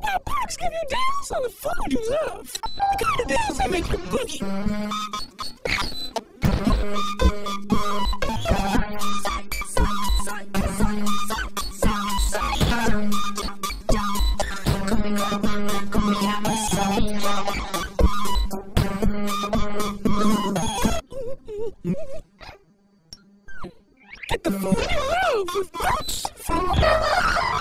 our parks give you deals on the food you love. The kind of deals that make you boogie. Get the food you love with Bucks from